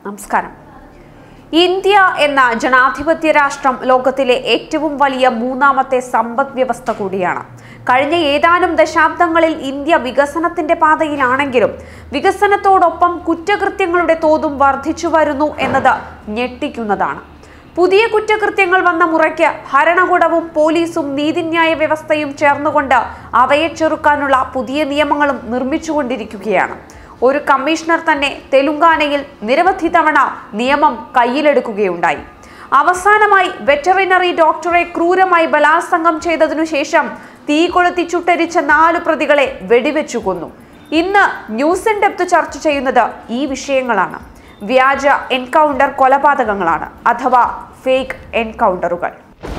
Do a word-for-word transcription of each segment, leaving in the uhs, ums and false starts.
നമസ്കാരം. ഇന്ത്യ എന്ന ജനാധിപത്യ രാഷ്ട്രം ലോകത്തിലെ ഏറ്റവും വലിയ മൂന്നാമത്തെ സമ്പദ് വ്യവസ്ഥ കൂടിയാണ്. കഴിഞ്ഞ ഏതാനും ദശാബ്ദങ്ങളിൽ ഇന്ത്യ വികസനത്തിന്റെ പാതയിലാണെങ്കിലും വികസനത്തോടൊപ്പം കുറ്റകൃത്യങ്ങളുടെ തോതും വർദ്ധിച്ചു വരുന്നു എന്നത് ഞെട്ടിക്കുന്നതാണ്. പുതിയ കുറ്റകൃത്യങ്ങൾ വന്ന മുറയ്ക്ക് ഭരണകൂടവും പോലീസും നീതിന്യായ വ്യവസ്ഥയും ചേർന്നുകൊണ്ട് അവയെ ചെറുക്കാനുള്ള പുതിയ നിയമങ്ങളും നിർമ്മിച്ചുകൊണ്ടിരിക്കുകയാണ്. ഒരു കമ്മീഷണർ തന്നെ തെലുങ്കാനയിൽ നിരവധി തവണ നിയമം കയ്യിലെടുക്കുകയുണ്ടായി. അവസാനമായി വെറ്ററിനറി ഡോക്ടറെ ക്രൂരമായി ബലാത്സംഗം ചെയ്തതിനു ശേഷം തീ കൊളുത്തി ചുട്ടരിച്ച നാല് പ്രതികളെ വെടിവെച്ചു കൊന്നു. ഇന്ന് ന്യൂസ് ഇൻ ഡെപ്ത് ചർച്ച ചെയ്യുന്നത് ഈ വിഷയങ്ങളാണ്. വ്യാജ എൻകൗണ്ടർ കൊലപാതകങ്ങളാണ്, അഥവാ ഫേക്ക് എൻകൗണ്ടറുകൾ.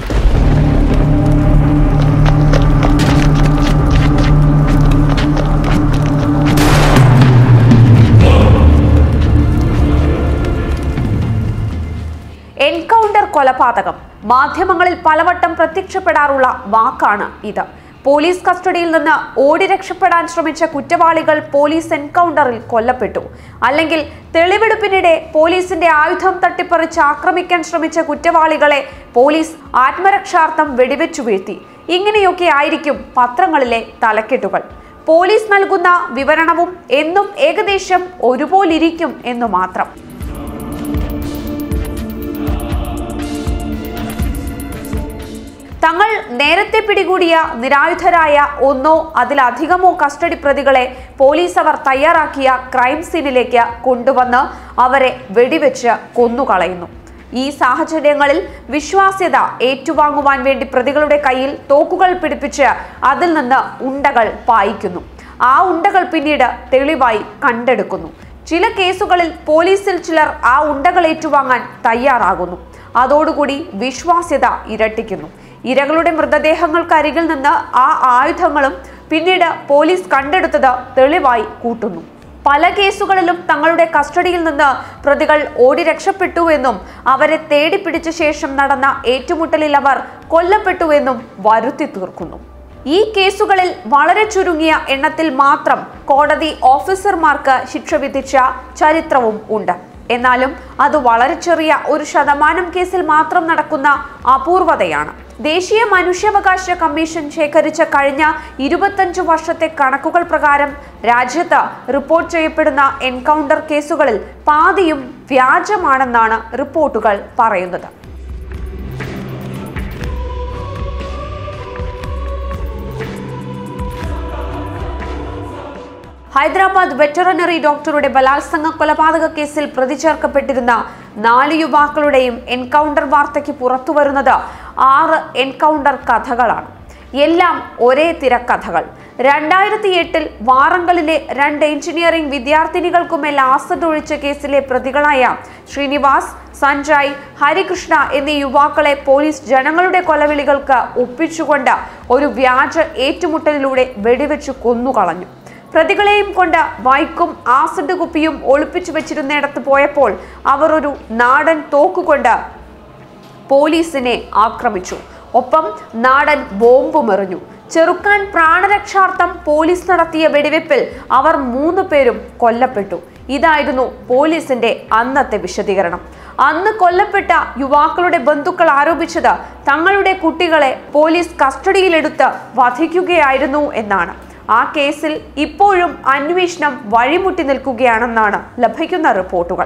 എൻകൗണ്ടർ കൊലപാതകം മാധ്യമങ്ങളിൽ പലവട്ടം പ്രത്യക്ഷപ്പെടാറുള്ള വാക്കാണ് ഇത്. പോലീസ് കസ്റ്റഡിയിൽ നിന്ന് ഓടി രക്ഷപ്പെടാൻ ശ്രമിച്ച കുറ്റവാളികൾ പോലീസ് എൻകൗണ്ടറിൽ കൊല്ലപ്പെട്ടു. അല്ലെങ്കിൽ തെളിവെടുപ്പിനിടെ പോലീസിന്റെ ആയുധം തട്ടിപ്പറിച്ച് ആക്രമിക്കാൻ ശ്രമിച്ച കുറ്റവാളികളെ പോലീസ് ആത്മരക്ഷാർത്ഥം വെടിവെച്ചു വീഴ്ത്തി. ഇങ്ങനെയൊക്കെ ആയിരിക്കും പത്രങ്ങളിലെ തലക്കെട്ടുകൾ. പോലീസ് നൽകുന്ന വിവരണവും എന്നും ഏകദേശം ഒരുപോലിരിക്കും എന്നു മാത്രം. തങ്ങൾ നേരത്തെ പിടികൂടിയ നിരായുധരായ ഒന്നോ അതിലധികമോ കസ്റ്റഡി പ്രതികളെ പോലീസ് അവർ തയ്യാറാക്കിയ ക്രൈം സീനിലേക്ക് കൊണ്ടുവന്ന് അവരെ വെടിവെച്ച് കൊന്നുകളയുന്നു. ഈ സാഹചര്യങ്ങളിൽ വിശ്വാസ്യത ഏറ്റുവാങ്ങുവാൻ വേണ്ടി പ്രതികളുടെ കയ്യിൽ തോക്കുകൾ പിടിപ്പിച്ച് അതിൽ നിന്ന് ഉണ്ടകൾ പായിക്കുന്നു. ആ ഉണ്ടകൾ പിന്നീട് തെളിവായി കണ്ടെടുക്കുന്നു. ചില കേസുകളിൽ പോലീസിൽ ചിലർ ആ ഉണ്ടകൾ ഏറ്റുവാങ്ങാൻ തയ്യാറാകുന്നു. അതോടുകൂടി വിശ്വാസ്യത ഇരട്ടിക്കുന്നു. ഇരകളുടെ മൃതദേഹങ്ങൾക്കരികിൽ നിന്ന് ആ ആയുധങ്ങളും പിന്നീട് പോലീസ് കണ്ടെടുത്തത് തെളിവായി കൂട്ടുന്നു. പല കേസുകളിലും തങ്ങളുടെ കസ്റ്റഡിയിൽ നിന്ന് പ്രതികൾ ഓടി രക്ഷപ്പെട്ടുവെന്നും അവരെ തേടിപ്പിടിച്ച ശേഷം നടന്ന ഏറ്റുമുട്ടലിൽ അവർ കൊല്ലപ്പെട്ടുവെന്നും വരുത്തി തീർക്കുന്നു. ഈ കേസുകളിൽ വളരെ ചുരുങ്ങിയ എണ്ണത്തിൽ മാത്രം കോടതി ഓഫീസർമാർക്ക് ശിക്ഷ വിധിച്ച ചരിത്രവും ഉണ്ട്. എന്നാലും അത് വളരെ ചെറിയ ഒരു ശതമാനം കേസിൽ മാത്രം നടക്കുന്ന അപൂർവതയാണ്. ദേശീയ മനുഷ്യാവകാശ കമ്മീഷൻ ശേഖരിച്ച കഴിഞ്ഞ ഇരുപത്തഞ്ചു വർഷത്തെ കണക്കുകൾ പ്രകാരം രാജ്യത്ത് റിപ്പോർട്ട് ചെയ്യപ്പെടുന്ന എൻകൗണ്ടർ കേസുകളിൽ പാതിയും വ്യാജമാണെന്നാണ് റിപ്പോർട്ടുകൾ പറയുന്നത്. ഹൈദരാബാദ് വെറ്ററിനറി ഡോക്ടറുടെ ബലാത്സംഗ കൊലപാതക കേസിൽ പ്രതി ചേർക്കപ്പെട്ടിരുന്ന നാല് യുവാക്കളുടെയും എൻകൗണ്ടർ വാർത്തയ്ക്ക് പുറത്തു വരുന്നത് ആറ് എൻകൗണ്ടർ കഥകളാണ്. എല്ലാം ഒരേ തിരക്കഥകൾ. രണ്ടായിരത്തി എട്ടിൽ വാറങ്കലിലെ രണ്ട് എഞ്ചിനീയറിംഗ് വിദ്യാർത്ഥിനികൾക്കുമേൽ ആസിഡ് ഒഴിച്ച കേസിലെ പ്രതികളായ ശ്രീനിവാസ്, സഞ്ജയ്, ഹരികൃഷ്ണ എന്നീ യുവാക്കളെ പോലീസ് ജനങ്ങളുടെ കൊലവിളികൾക്ക് ഒപ്പിച്ചുകൊണ്ട് ഒരു വ്യാജ ഏറ്റുമുട്ടലിലൂടെ വെടിവെച്ച് കൊന്നുകളഞ്ഞു. പ്രതികളെയും കൊണ്ട് ബൈക്കും ആസിഡ് കുപ്പിയും ഒളിപ്പിച്ചു വെച്ചിരുന്നിടത്ത് പോയപ്പോൾ അവർ ഒരു നാടൻ തോക്കുകൊണ്ട് പോലീസിനെ ആക്രമിച്ചു. ഒപ്പം നാടൻ ബോംബും എറിഞ്ഞു. ചെറുക്കാൻ പ്രാണരക്ഷാർത്ഥം പോലീസ് നടത്തിയ വെടിവെപ്പിൽ അവർ മൂന്ന് പേരും കൊല്ലപ്പെട്ടു. ഇതായിരുന്നു പോലീസിന്റെ അന്നത്തെ വിശദീകരണം. അന്ന് കൊല്ലപ്പെട്ട യുവാക്കളുടെ ബന്ധുക്കൾ ആരോപിച്ചത് തങ്ങളുടെ കുട്ടികളെ പോലീസ് കസ്റ്റഡിയിലെടുത്ത് വധിക്കുകയായിരുന്നു എന്നാണ്. ആ കേസിൽ ഇപ്പോഴും അന്വേഷണം വഴിമുട്ടി നിൽക്കുകയാണെന്നാണ് ലഭിക്കുന്ന റിപ്പോർട്ടുകൾ.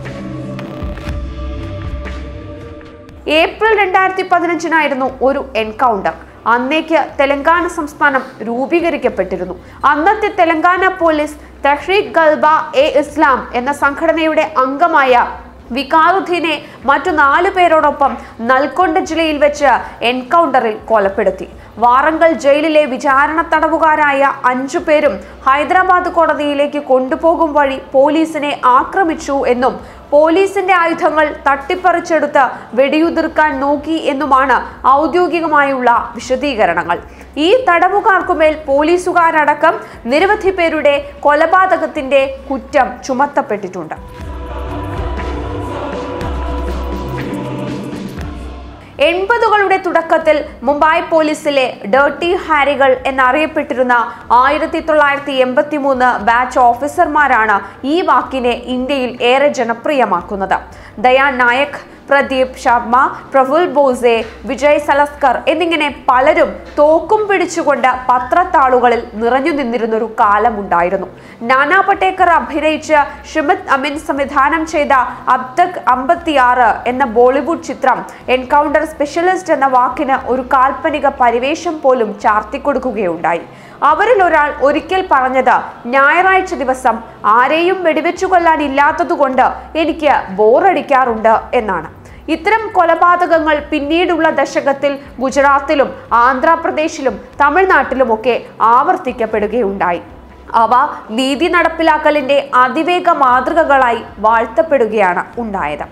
ഏപ്രിൽ രണ്ടായിരത്തി പതിനഞ്ചിനായിരുന്നു ഒരു എൻകൗണ്ടർ. അന്നേക്ക് തെലങ്കാന സംസ്ഥാനം രൂപീകരിക്കപ്പെട്ടിരുന്നു. അന്നത്തെ തെലങ്കാന പോലീസ് തഹ്രീക് ഗൽബ എ ഇസ്ലാം എന്ന സംഘടനയുടെ അംഗമായ വികാറുദ്ദീനെ മറ്റു നാലു പേരോടൊപ്പം നൽക്കൊണ്ട ജില്ലയിൽ വെച്ച് എൻകൗണ്ടറിൽ കൊലപ്പെടുത്തി. വാറങ്കൽ ജയിലിലെ വിചാരണ തടവുകാരായ അഞ്ചു പേരും ഹൈദരാബാദ് കോടതിയിലേക്ക് കൊണ്ടുപോകും വഴി പോലീസിനെ ആക്രമിച്ചു എന്നും പോലീസിന്റെ ആയുധങ്ങൾ തട്ടിപ്പറിച്ചെടുത്ത് വെടിയുതിർക്കാൻ നോക്കി എന്നുമാണ് ഔദ്യോഗികമായുള്ള വിശദീകരണങ്ങൾ. ഈ തടവുകാർക്കുമേൽ പോലീസുകാരടക്കം നിരവധി പേരുടെ കൊലപാതകത്തിന്റെ കുറ്റം ചുമത്തപ്പെട്ടിട്ടുണ്ട്. എൺപതുകളുടെ തുടക്കത്തിൽ മുംബൈ പോലീസിലെ ഡേർട്ടി ഹാരികൾ എന്നറിയപ്പെട്ടിരുന്ന ആയിരത്തി തൊള്ളായിരത്തി എൺപത്തി മൂന്ന് ബാച്ച് ഓഫീസർമാരാണ് ഈ വാക്കിനെ ഇന്ത്യയിൽ ഏറെ ജനപ്രിയമാക്കുന്നത്. ദയാ നായക്, പ്രദീപ് ശർമ്മ, പ്രഫുൽ ബോസെ, വിജയ് സലസ്കർ എന്നിങ്ങനെ പലരും തോക്കും പിടിച്ചുകൊണ്ട് പത്രത്താളുകളിൽ നിറഞ്ഞു നിന്നിരുന്നൊരു കാലമുണ്ടായിരുന്നു. നാനാ പടേക്കർ അഭിനയിച്ച് ഷിമിത് അമിൻ സംവിധാനം ചെയ്ത അബ് തക് അമ്പത്തിയാറ് എന്ന ബോളിവുഡ് ചിത്രം എൻകൗണ്ടർ സ്പെഷ്യലിസ്റ്റ് എന്ന വാക്കിന് ഒരു കാൽപ്പനിക പരിവേഷം പോലും ചാർത്തിക്കൊടുക്കുകയുണ്ടായി. അവരിൽ ഒരാൾ ഒരിക്കൽ പറഞ്ഞത്, ഞായറാഴ്ച ദിവസം ആരെയും വെടിവെച്ചു കൊല്ലാൻ ഇല്ലാത്തതുകൊണ്ട് എനിക്ക് ബോറടിക്കാറുണ്ട് എന്നാണ്. ഇത്തരം കൊലപാതകങ്ങൾ പിന്നീടുള്ള ദശകത്തിൽ ഗുജറാത്തിലും ആന്ധ്രാപ്രദേശിലും തമിഴ്നാട്ടിലുമൊക്കെ ആവർത്തിക്കപ്പെടുകയുണ്ടായി. അവ നീതി നടപ്പിലാക്കലിന്റെ അതിവേഗ മാതൃകകളായി വാഴ്ത്തപ്പെടുകയാണ് ഉണ്ടായത്.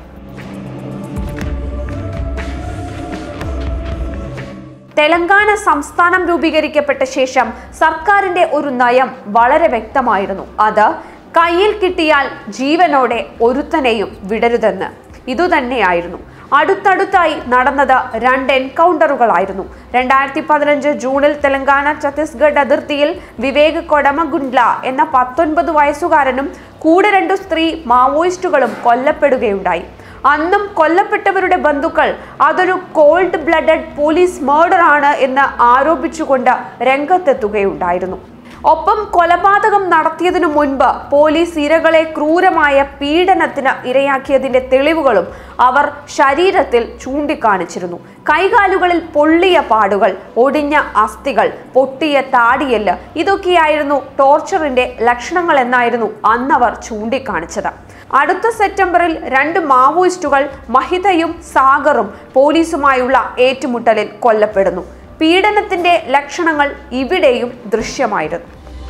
തെലങ്കാന സംസ്ഥാനം രൂപീകരിക്കപ്പെട്ട ശേഷം സർക്കാരിന്റെ ഒരു നയം വളരെ വ്യക്തമായിരുന്നു. അത് കയ്യിൽ കിട്ടിയാൽ ജീവനോടെ ഒരുത്തനെയും വിടരുതെന്ന്. ഇതുതന്നെയായിരുന്നു. അടുത്തടുത്തായി നടന്നത് രണ്ട് എൻകൗണ്ടറുകളായിരുന്നു. രണ്ടായിരത്തി പതിനഞ്ച് ജൂണിൽ തെലങ്കാന ഛത്തീസ്ഗഡ് അതിർത്തിയിൽ വിവേക് കൊടമഗുണ്ട്ല എന്ന പത്തൊൻപത് വയസ്സുകാരനും കൂടെ രണ്ടു സ്ത്രീ മാവോയിസ്റ്റുകളും കൊല്ലപ്പെടുകയുണ്ടായി. അന്നും കൊല്ലപ്പെട്ടവരുടെ ബന്ധുക്കൾ അതൊരു കോൾഡ് ബ്ലഡഡ് പോലീസ് മർഡർ ആണ് എന്ന് ആരോപിച്ചുകൊണ്ട് രംഗത്തെത്തുകയുണ്ടായിരുന്നു. ഒപ്പം കൊലപാതകം നടത്തിയതിനു മുൻപ് പോലീസ് ഇരകളെ ക്രൂരമായ പീഡനത്തിന് ഇരയാക്കിയതിന്റെ തെളിവുകളും അവർ ശരീരത്തിൽ ചൂണ്ടിക്കാണിച്ചിരുന്നു. കൈകാലുകളിൽ പൊള്ളിയ പാടുകൾ, ഒടിഞ്ഞ അസ്ഥികൾ, പൊട്ടിയ താടിയെല്ല്, ഇതൊക്കെയായിരുന്നു ടോർച്ചറിന്റെ ലക്ഷണങ്ങൾ എന്നായിരുന്നു അന്നവർ ചൂണ്ടിക്കാണിച്ചത്. അടുത്ത സെപ്റ്റംബറിൽ രണ്ട് മാവോയിസ്റ്റുകൾ മഹിതയും സാഗറും പോലീസുമായുള്ള ഏറ്റുമുട്ടലിൽ കൊല്ലപ്പെടുന്നു. പീഡനത്തിന്റെ ലക്ഷണങ്ങൾ ഇവിടെയും ദൃശ്യമായിരുന്നു.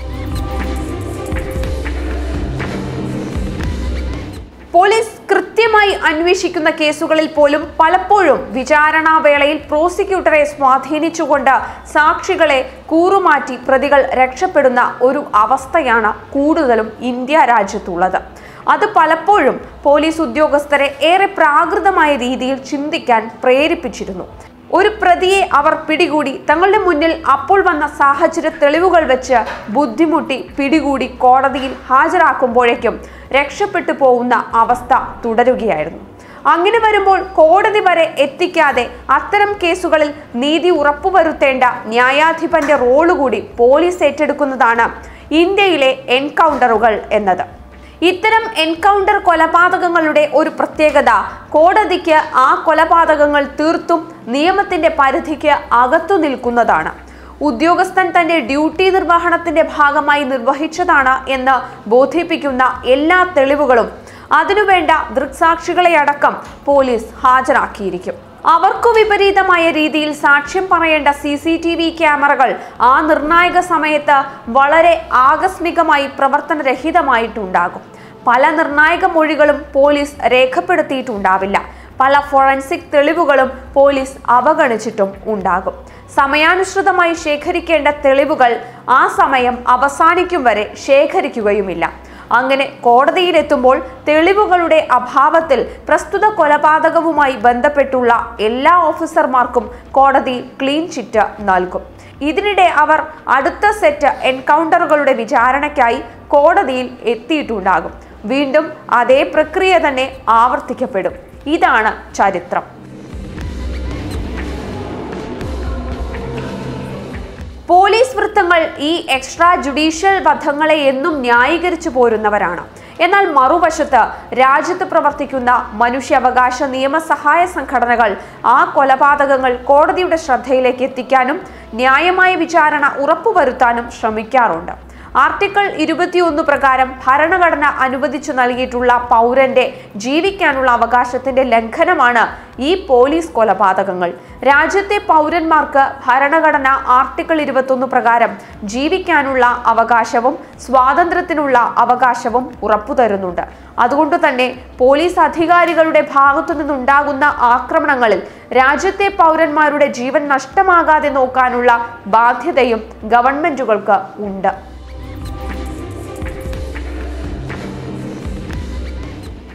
പോലീസ് കൃത്യമായി അന്വേഷിക്കുന്ന കേസുകളിൽ പോലും പലപ്പോഴും വിചാരണാവേളയിൽ പ്രോസിക്യൂട്ടറെ സ്വാധീനിച്ചുകൊണ്ട് സാക്ഷികളെ കൂറുമാറ്റി പ്രതികൾ രക്ഷപ്പെടുന്ന ഒരു അവസ്ഥയാണ് കൂടുതലും ഇന്ത്യ രാജ്യത്തുള്ളത്. അത് പലപ്പോഴും പോലീസ് ഉദ്യോഗസ്ഥരെ ഏറെ പ്രാകൃതമായ രീതിയിൽ ചിന്തിക്കാൻ പ്രേരിപ്പിച്ചിരുന്നു. ഒരു പ്രതിയെ അവർ പിടികൂടി തങ്ങളുടെ മുന്നിൽ അപ്പോൾ വന്ന സാഹചര്യ തെളിവുകൾ വെച്ച് ബുദ്ധിമുട്ടി പിടികൂടി കോടതിയിൽ ഹാജരാക്കുമ്പോഴേക്കും രക്ഷപ്പെട്ടു പോകുന്ന അവസ്ഥ തുടരുകയായിരുന്നു. അങ്ങനെ വരുമ്പോൾ കോടതി വരെ എത്തിക്കാതെ അത്തരം കേസുകളിൽ നീതി ഉറപ്പുവരുത്തേണ്ട ന്യായാധിപന്റെ റോള് കൂടി പോലീസ് ഏറ്റെടുക്കുന്നതാണ് ഇന്ത്യയിലെ എൻകൗണ്ടറുകൾ എന്നത്. ഇത്തരം എൻകൗണ്ടർ കൊലപാതകങ്ങളുടെ ഒരു പ്രത്യേകത, കോടതിക്ക് ആ കൊലപാതകങ്ങൾ തീർത്തും നിയമത്തിന്റെ പരിധിക്ക് അകത്തു നിൽക്കുന്നതാണ്. ഉദ്യോഗസ്ഥൻ തന്റെ ഡ്യൂട്ടി നിർവഹണത്തിന്റെ ഭാഗമായി നിർവഹിച്ചതാണ് എന്ന് ബോധിപ്പിക്കുന്ന എല്ലാ തെളിവുകളും അതിനുവേണ്ട ദൃക്സാക്ഷികളെ അടക്കം പോലീസ് ഹാജരാക്കിയിരിക്കും. അവർക്കു വിപരീതമായ രീതിയിൽ സാക്ഷ്യം പറയേണ്ട സി സി ടി വി ക്യാമറകൾ ആ നിർണായക സമയത്ത് വളരെ ആകസ്മികമായി പ്രവർത്തനരഹിതമായിട്ടുണ്ടാകും. പല നിർണായക മൊഴികളും പോലീസ് രേഖപ്പെടുത്തിയിട്ടുണ്ടാവില്ല. പല ഫോറൻസിക് തെളിവുകളും പോലീസ് അവഗണിച്ചിട്ടും ഉണ്ടാകും. സമയാനുസൃതമായി ശേഖരിക്കേണ്ട തെളിവുകൾ ആ സമയം അവസാനിക്കും വരെ ശേഖരിക്കുകയുമില്ല. അങ്ങനെ കോടതിയിലെത്തുമ്പോൾ തെളിവുകളുടെ അഭാവത്തിൽ പ്രസ്തുത കൊലപാതകവുമായി ബന്ധപ്പെട്ടുള്ള എല്ലാ ഓഫീസർമാർക്കും കോടതി ക്ലീൻ ചിറ്റ് നൽകും. ഇതിനിടെ അവർ അടുത്ത സെറ്റ് എൻകൗണ്ടറുകളുടെ വിചാരണയ്ക്കായി കോടതിയിൽ എത്തിയിട്ടുണ്ടാകും. വീണ്ടും അതേ പ്രക്രിയ തന്നെ ആവർത്തിക്കപ്പെടും. ഇതാണ് ചരിത്രം. പോലീസ് വൃത്തങ്ങൾ ഈ എക്സ്ട്രാ ജുഡീഷ്യൽ വധങ്ങളെ എന്നും ന്യായീകരിച്ചു പോരുന്നവരാണ്. എന്നാൽ മറുവശത്ത് രാജ്യത്ത് പ്രവർത്തിക്കുന്ന മനുഷ്യാവകാശ നിയമസഹായ സംഘടനകൾ ആ കൊലപാതകങ്ങൾ കോടതിയുടെ ശ്രദ്ധയിലേക്ക് എത്തിക്കാനും ന്യായമായ വിചാരണ ഉറപ്പുവരുത്താനും ശ്രമിക്കാറുണ്ട്. ആർട്ടിക്കിൾ ഇരുപത്തിയൊന്ന് പ്രകാരം ഭരണഘടന അനുവദിച്ചു നൽകിയിട്ടുള്ള പൗരന്റെ ജീവിക്കാനുള്ള അവകാശത്തിന്റെ ലംഘനമാണ് ഈ പോലീസ് കൊലപാതകങ്ങൾ. രാജ്യത്തെ പൗരന്മാർക്ക് ഭരണഘടന ആർട്ടിക്കിൾ ഇരുപത്തൊന്ന് പ്രകാരം ജീവിക്കാനുള്ള അവകാശവും സ്വാതന്ത്ര്യത്തിനുള്ള അവകാശവും ഉറപ്പു തരുന്നുണ്ട്. അതുകൊണ്ട് തന്നെ പോലീസ് അധികാരികളുടെ ഭാഗത്തു നിന്നുണ്ടാകുന്ന ആക്രമണങ്ങളിൽ രാജ്യത്തെ പൗരന്മാരുടെ ജീവൻ നഷ്ടമാകാതെ നോക്കാനുള്ള ബാധ്യതയും ഗവൺമെന്റുകൾക്ക് ഉണ്ട്.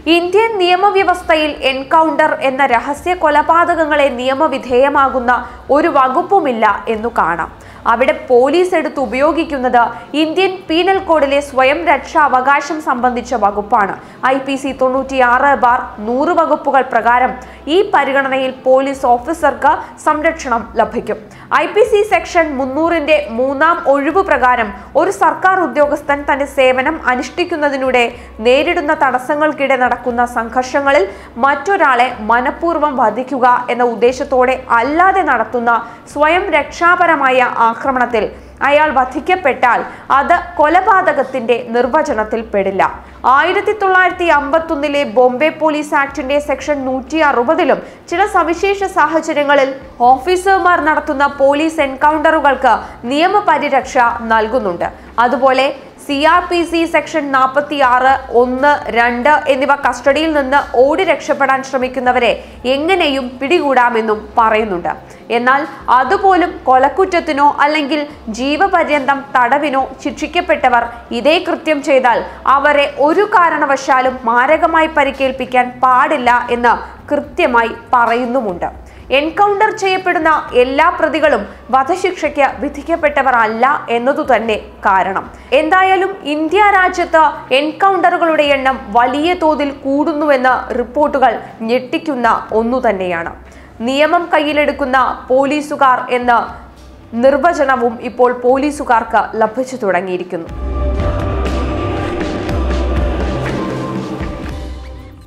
ഇന്ത്യൻ നിയമവ്യവസ്ഥയിൽ എൻകൗണ്ടർ എന്ന രഹസ്യ കൊലപാതകങ്ങളെ നിയമവിധേയമാകുന്ന ഒരു വകുപ്പുമില്ല എന്നു കാണാം. അവിടെ പോലീസ് എടുത്ത് ഉപയോഗിക്കുന്നത് ഇന്ത്യൻ പീനൽ കോഡിലെ സ്വയം രക്ഷാ അവകാശം സംബന്ധിച്ച വകുപ്പാണ്. ഐ പി സി തൊണ്ണൂറ്റിയാറ് ബാർ നൂറ് വകുപ്പുകൾ പ്രകാരം ഈ പരിഗണനയിൽ പോലീസ് ഓഫീസർക്ക് സംരക്ഷണം ലഭിക്കും. ഐ പി സി സെക്ഷൻ മുന്നൂറിന്റെ മൂന്നാം ഒഴിവ് പ്രകാരം ഒരു സർക്കാർ ഉദ്യോഗസ്ഥൻ തന്റെ സേവനം അനുഷ്ഠിക്കുന്നതിലൂടെ നേരിടുന്ന തടസ്സങ്ങൾക്കിടെ നടക്കുന്ന സംഘർഷങ്ങളിൽ മറ്റൊരാളെ മനഃപൂർവ്വം വധിക്കുക എന്ന ഉദ്ദേശത്തോടെ അല്ലാതെ നടത്തുന്ന സ്വയം രക്ഷാപരമായ ആക്രമണത്തിൽ അയാൾ വധിക്കപ്പെട്ടാൽ അത് കൊലപാതകത്തിന്റെ നിർവചനത്തിൽ പെടില്ല. ആയിരത്തി തൊള്ളായിരത്തി അമ്പത്തി ഒന്നിലെ ബോംബെ പോലീസ് ആക്ടിന്റെ സെക്ഷൻ നൂറ്റി അറുപതിലും ചില സവിശേഷ സാഹചര്യങ്ങളിൽ ഓഫീസർമാർ നടത്തുന്ന പോലീസ് എൻകൗണ്ടറുകൾക്ക് നിയമപരിരക്ഷ നൽകുന്നുണ്ട്. അതുപോലെ C R P C section നാൽപ്പത്തി ആറ് ഒന്ന് രണ്ട് എന്നിവ കസ്റ്റഡിയിൽ നിന്ന് ഓടി രക്ഷപ്പെടാൻ ശ്രമിക്കുന്നവരെ എങ്ങനെയും പിടികൂടാമെന്നും പറയുന്നുണ്ട്. എന്നാൽ അതുപോലും കൊലക്കുറ്റത്തിനോ അല്ലെങ്കിൽ ജീവപര്യന്തം തടവിനോ ശിക്ഷിക്കപ്പെട്ടവർ ഇതേ കൃത്യം ചെയ്താൽ അവരെ ഒരു കാരണവശാലും മാരകമായി പരിക്കേൽപ്പിക്കാൻ പാടില്ല എന്ന് കൃത്യമായി പറയുന്നുമുണ്ട്. എൻകൗണ്ടർ ചെയ്യപ്പെടുന്ന എല്ലാ പ്രതികളും വധശിക്ഷയ്ക്ക് വിധിക്കപ്പെട്ടവർ അല്ല എന്നതു തന്നെ കാരണം. എന്തായാലും ഇന്ത്യ രാജ്യത്ത് എൻകൗണ്ടറുകളുടെ എണ്ണം വലിയ തോതിൽ കൂടുന്നുവെന്ന് റിപ്പോർട്ടുകൾ ഞെട്ടിക്കുന്ന ഒന്നു തന്നെയാണ്. നിയമം കയ്യിലെടുക്കുന്ന പോലീസുകാർ എന്ന നിർവചനവും ഇപ്പോൾ പോലീസുകാർക്ക് ലഭിച്ചു തുടങ്ങിയിരിക്കുന്നു.